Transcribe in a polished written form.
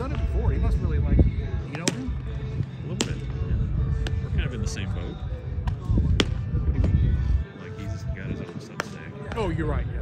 done it before. He must really like him. You know him? A little bit. Yeah. We're kind of in the same boat. Like he's got his own Substack. Oh, you're right. Yeah.